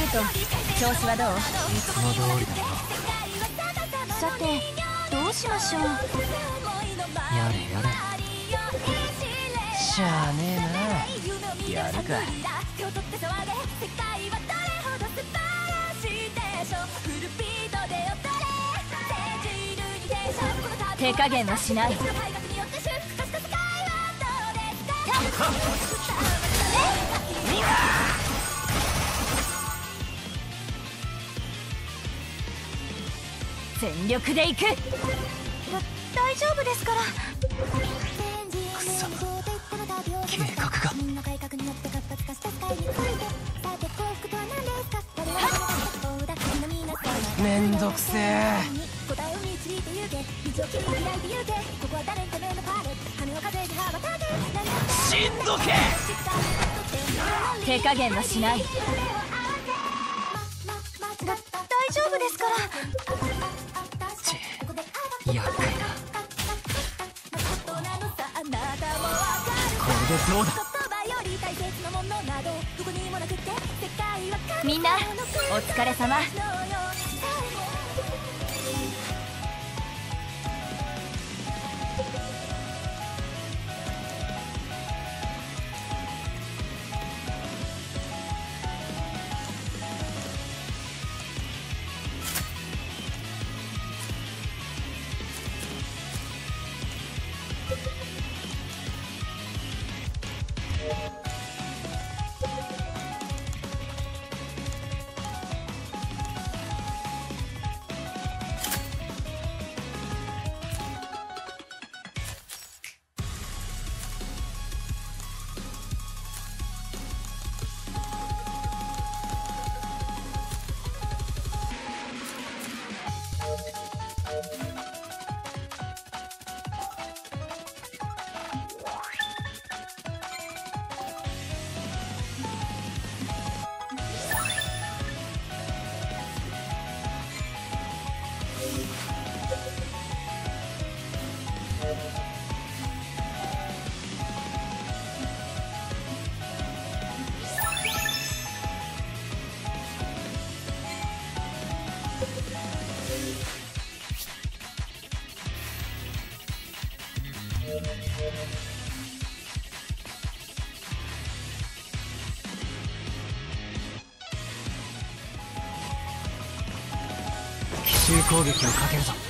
ト、調子はどう？ いつも通りだよ。 さて、どうしましょう。 やれやれ。しゃあねえな。やるか。 手加減はしない。全力で行く。大丈夫ですから。 くそ、計画が。めんどくせえ。しんどけ。 手加減はしない。大丈夫ですから。 ち、厄介だ。これでどうだ。 みんなお疲れ様。 奇襲攻撃をかけるぞ。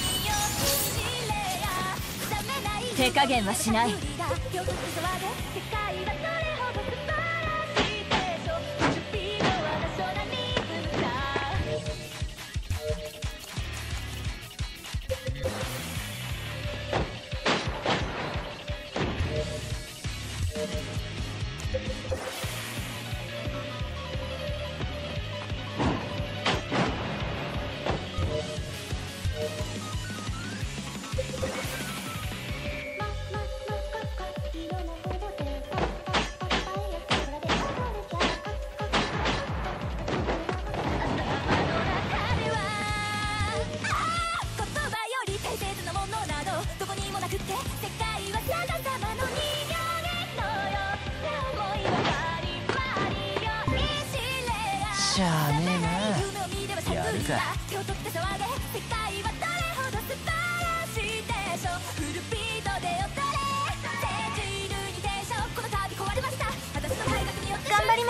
手加減はしない。 しゃあねえな。やるか。 頑張ります。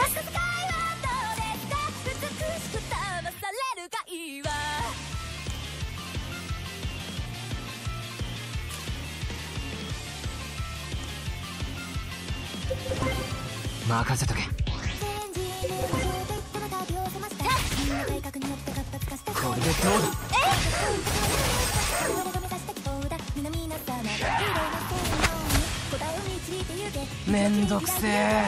任せとけ。これでどうだ。めんどくせえ。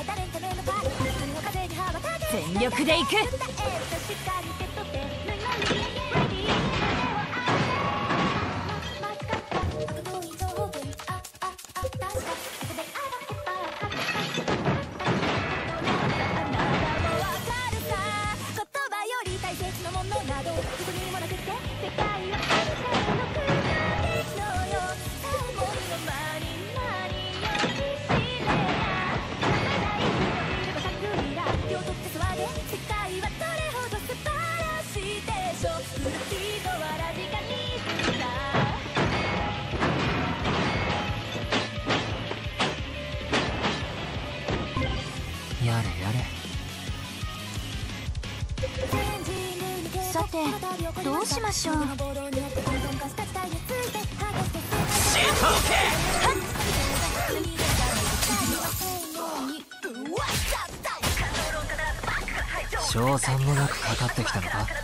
全力で行く。世界はどうしましょう。 賞賛もなくかかってきたのか。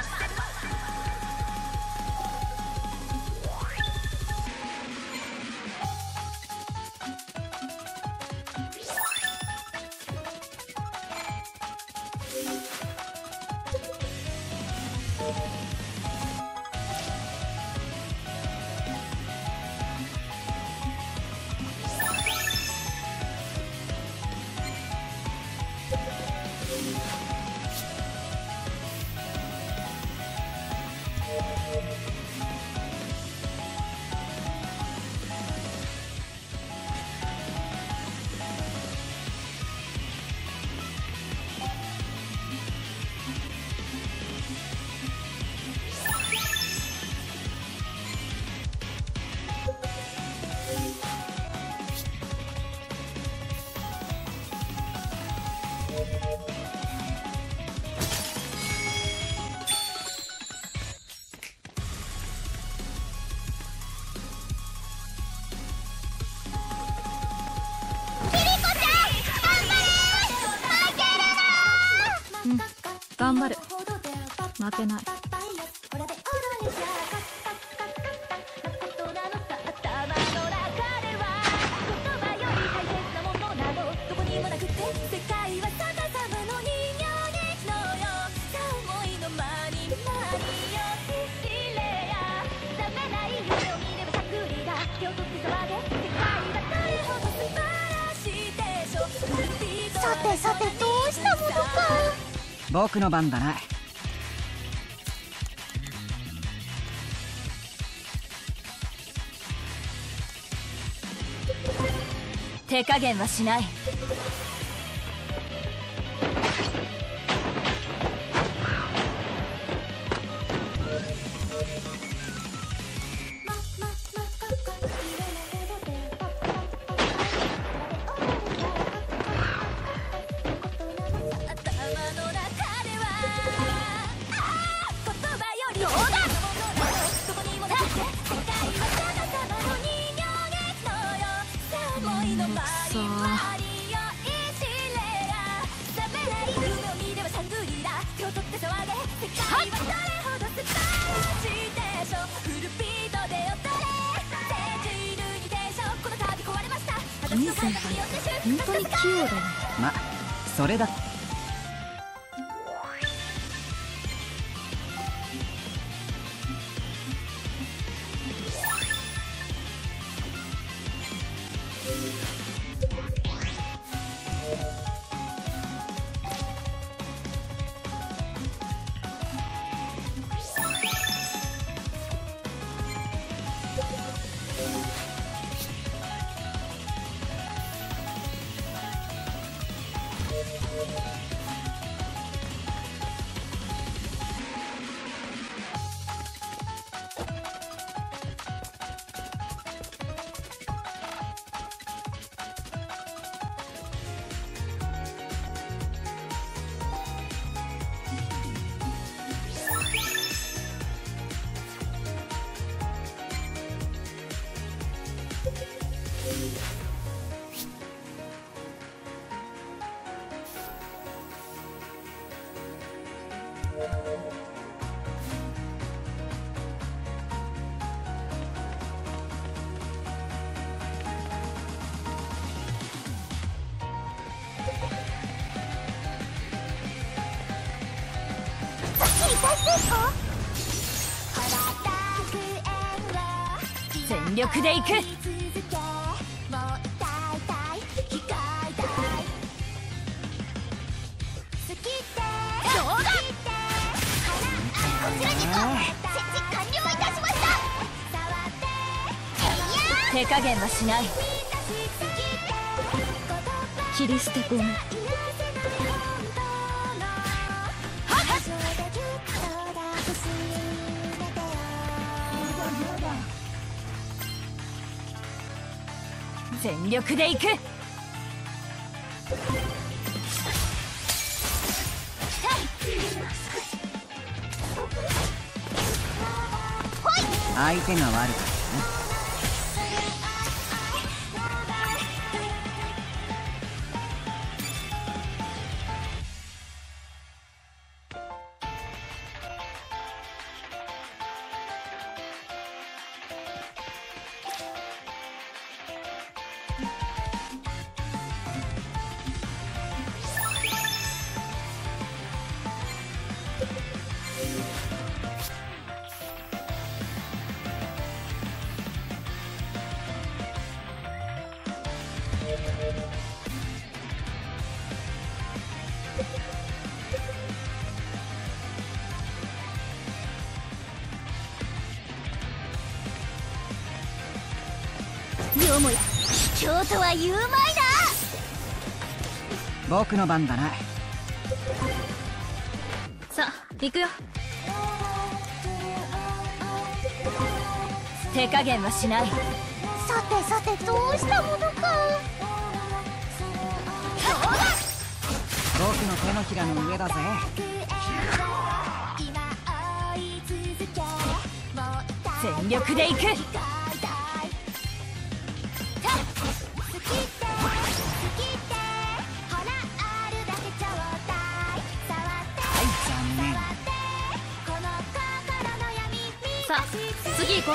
頑張る。負けない。 さてさて、どうしたものか。 僕の番だな。 手加減はしない。 兄先輩、本当に器用だね。 ま、それだ。 全力でいく。手加減はしない。 切り捨てごめん。 全力でいく。 相手が悪かったね。 よもや卑怯とは言うまいな。 僕の番だな。 さあ行くよ。手加減はしない。 さてさてどうしたものか。 僕の手のひらの上だぜ。 全力で行く。さあ次行こう。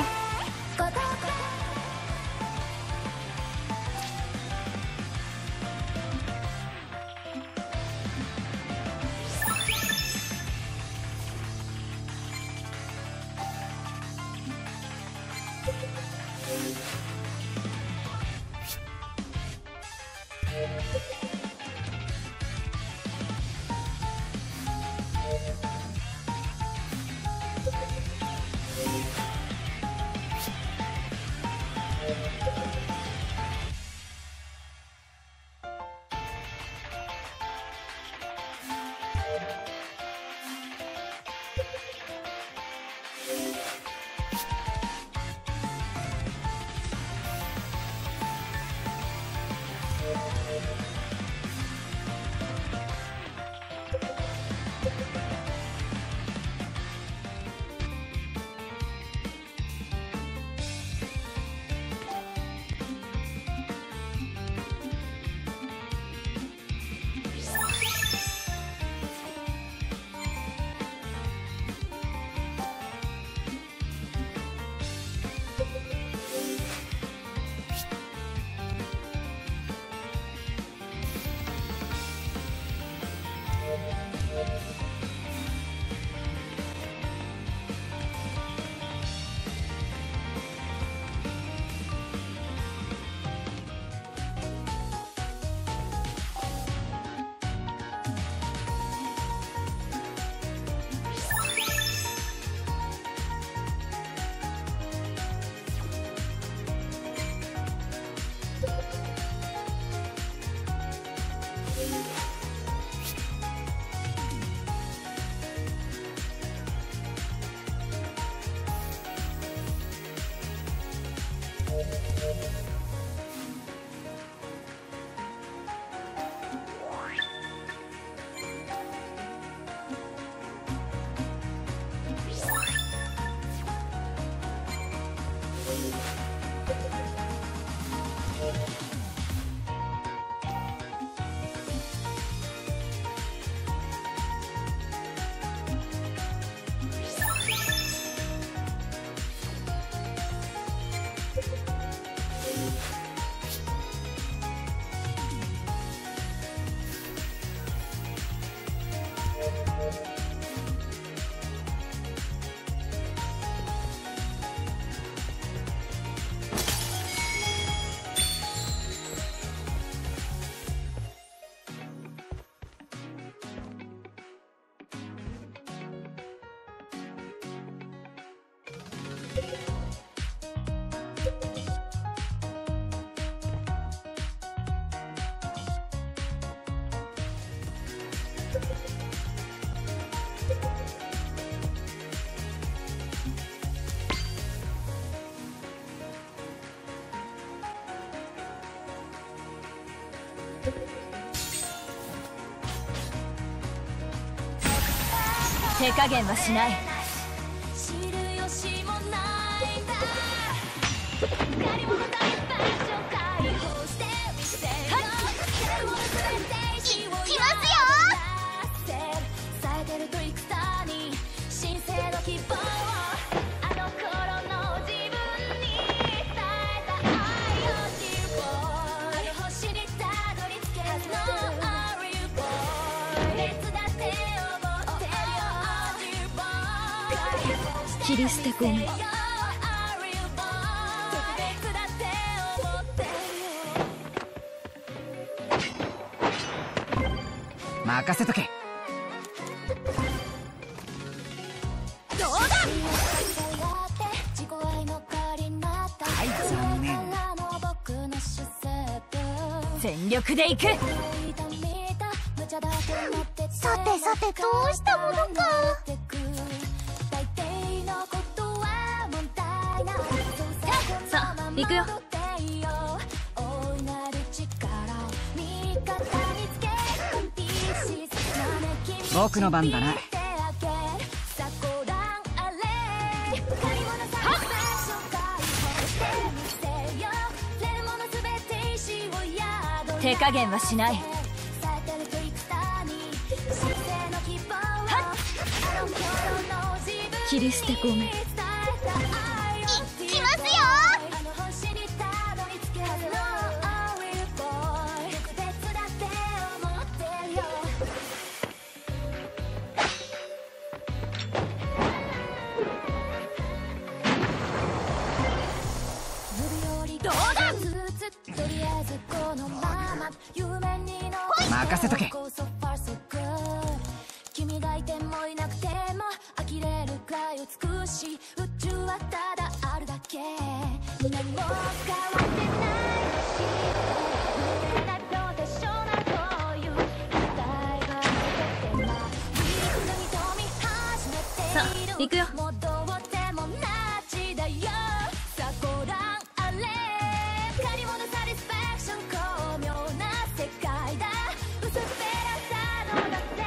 手加減はしない。 知る由もない切り捨てゴム。 任せとけ。 どうだ。 はい、残念。 全力でいく。 さてさて、どうしたものか。 さあ行くよ。 僕の番だな。 手加減はしない。 切り捨てゴム。 いきますよ。 どうだ。 任せとけ。 君がいてもいなくても呆れるくらい美しい宇宙はただあるだけ。何も変わってないし見えないプロフェッショナルという期待が出ててなウィークに飛び始めている。 さあ行くよ。 もうどうでもなちだよ。さあご覧あれ借り物サティスファクション巧妙な世界だ。薄っぺらさのだって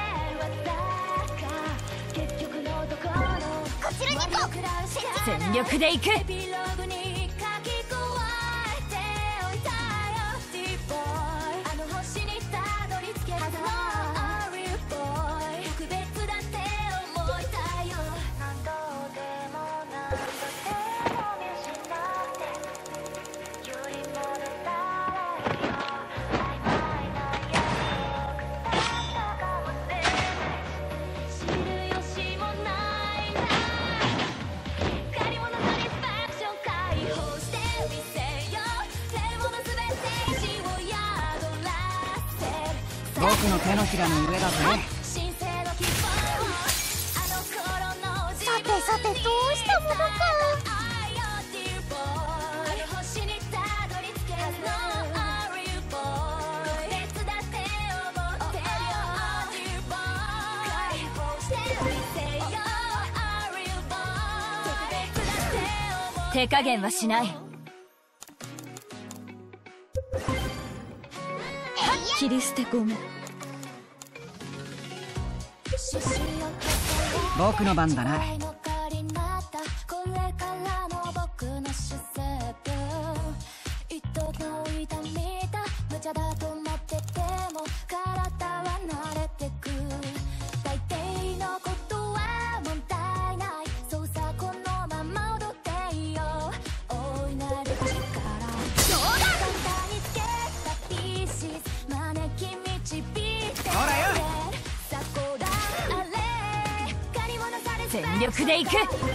結局のところこちらに行こう。 全力でいく。 エピローグに書き加えておいたよ Deep Boy。 あの星にたどり着けるはずの Real Boy。 特別だって思いたいよ。何度でも何度でも見失ってより戻ったらいいよ。曖昧な約束だったかもしれない。知る由もないな。借り物サティスファクション解放してみせよ。触れるものすべて意志を宿らせる。 僕の手のひらの上だぜ。 神聖の希望をあの頃の自分に。さてさて、どうしたものか。愛よ Dear Boy。 あの星にたどり着けるはずの Real Boy。 別だって思ってるよ Dear Boy。 解放してみせよ Real Boy。 別だって思ってるよ。 手加減はしない。 切り捨てゴム。 僕の番だな。 これからの僕の主戦一時の痛みだ無茶だと思ってても体は慣れてく。大抵のことは問題ない。そうさこのまま踊っていいよ。大いなる力どうだ。簡単につけたピーシス招き導いてほらよ。 さあご覧あれ借り物されて全力でいく。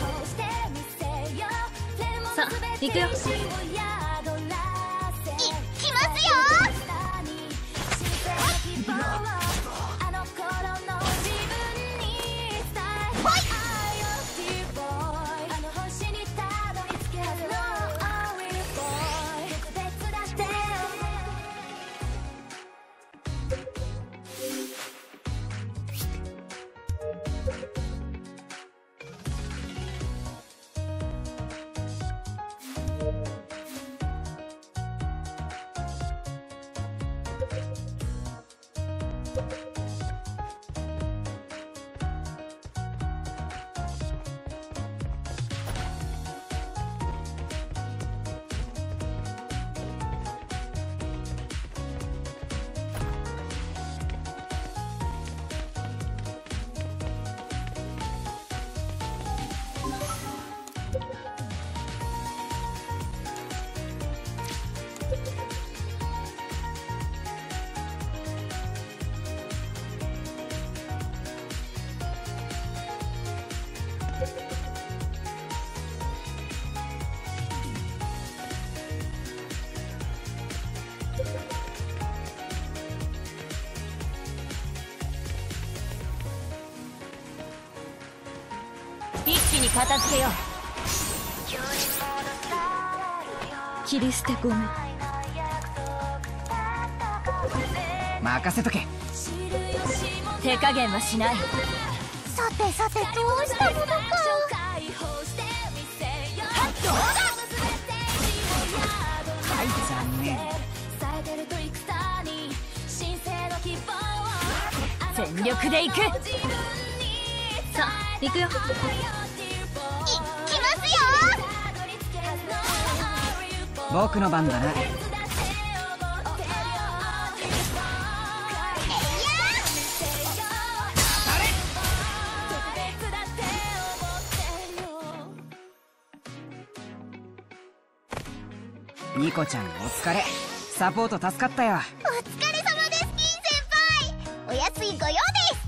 さあ行くよ。 いきますよ。あの頃の自分に伝えたい。愛よ Dear Boy。 あの星にたどり着けるはずの Real Boy。 特別だってに片付けよう。 切り捨てごめ。 任せとけ。 手加減はしない。 さてさて、どうしたものか。 はい、残念。 全力で行く。 さあ行くよ。行きますよ。 僕の番だな。ニコちゃんお疲れ。サポート助かったよ。 お疲れ様です、金先輩。お安いご用です。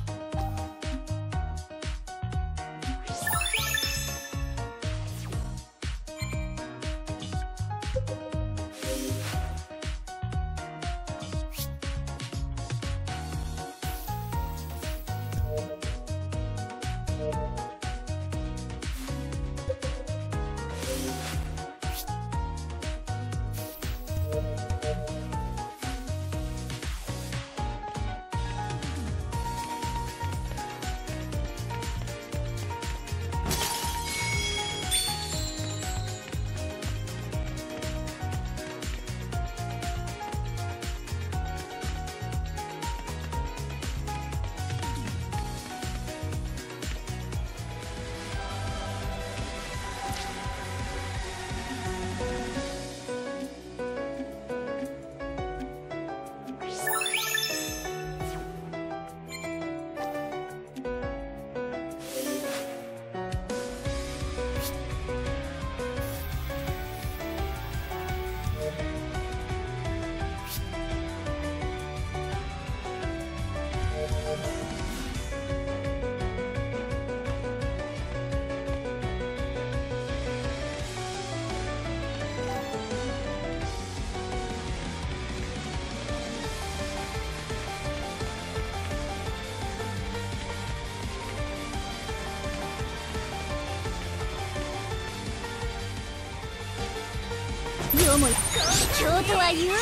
よもや卑怯とは言うまいな。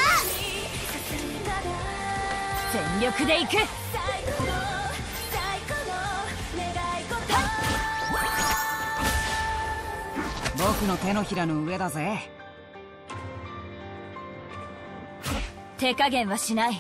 全力で行く。 僕の手のひらの上だぜ。 手加減はしない。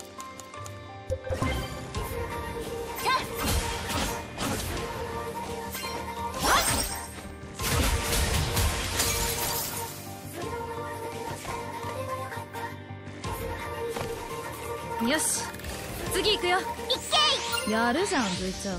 よし、次行くよ。いっけい。やるじゃん、部長。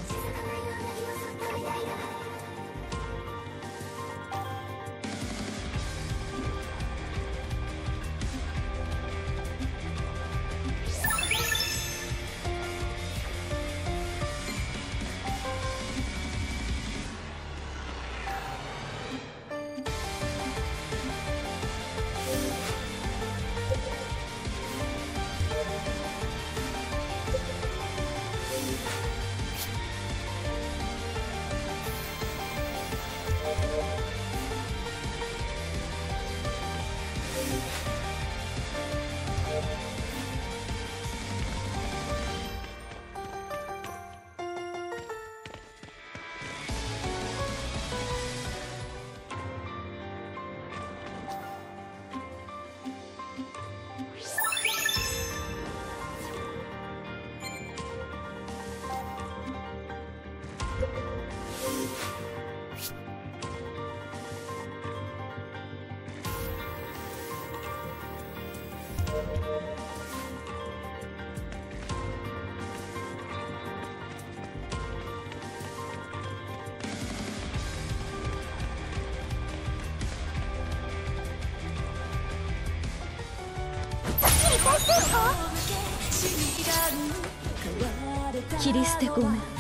切り捨てごめん。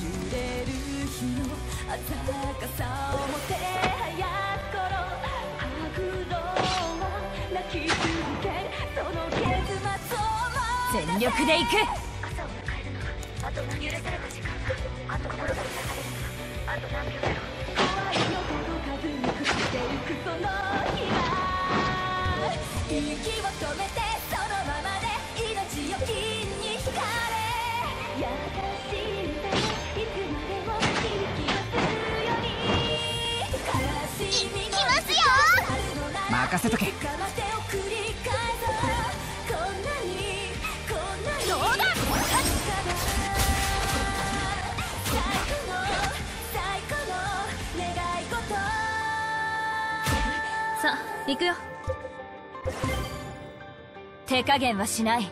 全力で行く。 息を止めてそのままで命を金に惹かれ優しいんだよいつまでも響きますように悲しみのいきますよ。 任せとけ。 深まってを繰り返そうこんなにどうだ。 最高の願い事さあ行くよ。 手加減はしない。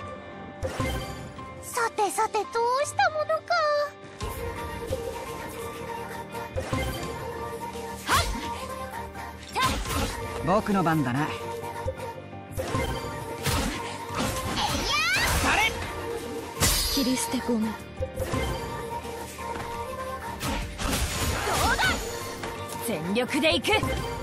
さてさてどうしたものか。 僕の番だな。 切り捨てごめん。 全力で行く。